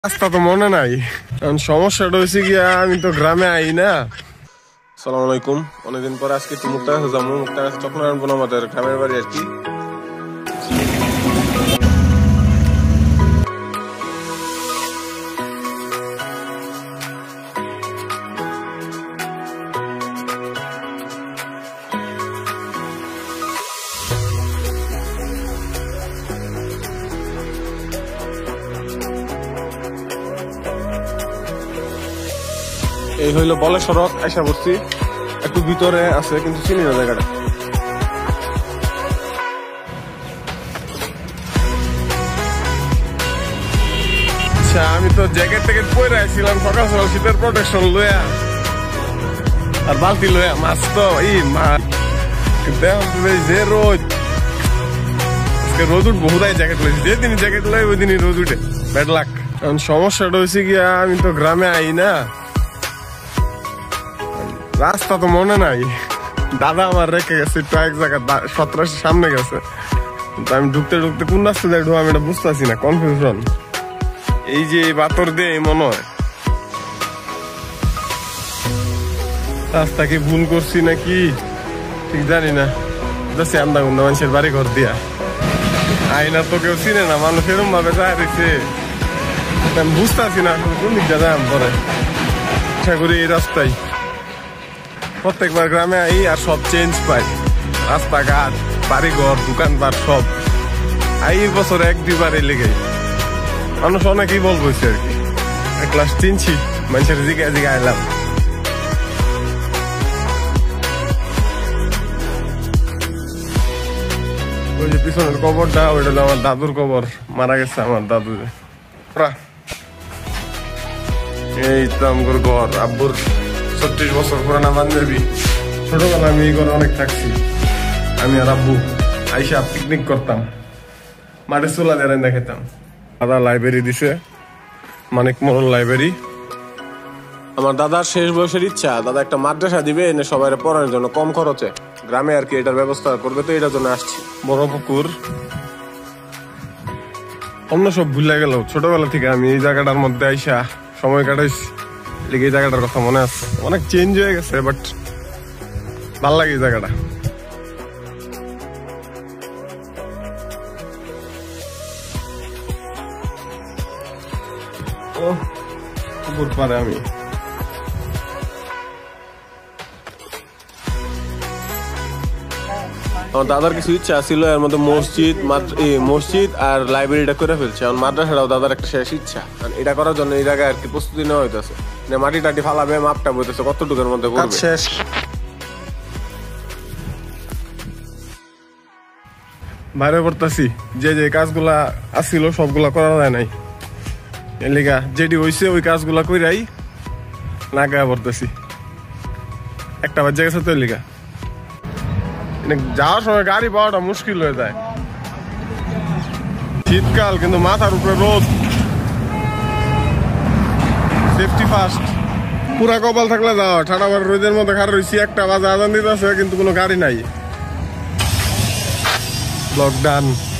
রাস্তা তো মনে নাই, কারণ সমস্যাটা হয়েছে গিয়া আমি তো গ্রামে আই না। আসসালামু আলাইকুম, অনেকদিন পরে আজকে একটু মুক্তাগাছা যাবো। মুক্তাগাছা চক্রায়ণ আমাদের গ্রামের বাড়ি আর কি। এই হইলো বলে সড়ক, আশা করছি একটু ভিতরে আছে কিন্তু চিনি না জায়গাটা। আচ্ছা, আমি তো জ্যাকেট ট্যাকেট পরে আসছিলাম সকাল সকাল, শীতের প্রোটেকশন লইয়া আর বালতি লইয়া। মাছ তো মাছ যে রোদ, আজকে রোদ উঠবো, হুদাই জ্যাকেট লইছি। যেদিনই জ্যাকেট লাই ওই দিনই রোদ উঠে, ব্যাড লাক। কারণ সমস্যাটা হয়েছে গিয়া আমি তো গ্রামে আই না, রাস্তা তো মনে নাই। দাদা আমার রেখে গেছে একটু এক জায়গায় 17 সামনে গেছে, কিন্তু আমি ঢুকতে ঢুকতে কোন রাস্তা দিয়ে ঢুক আমি এটা বুঝতেছি না, কনফিউশন। এই যে বাতর দিয়ে মনে হয় রাস্তা কি ভুল করছি নাকি ঠিক জানি না। যাচ্ছি আন্দা গুন্ডা মানুষের বাড়ি ঘর দিয়া, আইনা তো কেউ চিনে না, মানুষ এরম ভাবে যায় রয়েছে, আমি বুঝতেছি না কোন দিক দিয়ে যাম পরে। আশা করি এই রাস্তায় প্রত্যেকবার গ্রামে আই আর সব চেঞ্জ পাই, রাস্তাঘাট বাড়িঘর দোকানপাট সব। এই বছর 1-2 বার লেগে মানুষ অনেকেই বলবো আর কি। ক্লাস চিনছি মানুষের জিগা জিগা আইলাম। ওই যে পিছনের কবরটা, ওইটা হলো আমার দাদুর কবর, মারা গেছে আমার দাদু। এই তো আমার ঘর, আব্বুর 36 বছর পুরানা বান্ধবী। ছোটবেলা আমি এই ঘরে অনেক থাকছি, আমি আর আব্বু আইসা পিকনিক করতাম, মাঠে চুলা দিয়ে খেতাম। দাদা লাইব্রেরি দিছে, মানিক মোড়ল লাইব্রেরি। আমার দাদার শেষ বয়সের ইচ্ছা, দাদা একটা মাদ্রাসা দিবে এনে সবাই পড়ানোর জন্য কম খরচে, গ্রামে আর কি এটার ব্যবস্থা করবে। তো এটার জন্য আসছি। বড় পুকুর, অন্য সব ভুলে গেল। ছোটবেলা থেকে আমি এই জায়গাটার মধ্যে আইসা সময় কাটাইছি, এই জায়গাটার কথা মনে আছে। অনেক চেঞ্জ হয়ে গেছে, বাট ভাল লাগে এই জায়গাটা। পুকুর পারে আমি আমার দাদার কিছু ইচ্ছা ছিল, এর মধ্যে মসজিদ আর লাইব্রেরিটা করে ফেলছে। আমার মাদ্রাসাটাও দাদার একটা শেষ ইচ্ছা, এটা করার জন্য এই জায়গায় আর কি প্রস্তুতি নেওয়া হইতেছে। মাটি টাটি ফালাবে, মাপটা বইতেছে কতটুকুর মধ্যে শেষ। বাইরে পড়তেছি, যে যে কাজগুলা আসছিল সবগুলা করা যায় নাই, এলিগা যেটি হয়েছে ওই কাজগুলা কইরাই না গায়ে পড়তেছি। একটা বাজে গেছে তো এলিগা যাওয়ার সময় গাড়ি পাওয়াটা মুশকিল হয়ে যায়। শীতকাল কিন্তু মাথার উপরে রোদ, সেফটি ফার্স্ট। পুরা কপাল থাকলে যাও, ঠান্ডা রোদের মধ্যে খারাপ রয়েছি। 1টা বাজে আজান দিতে আছে কিন্তু কোনো গাড়ি নাই। লকডাউন।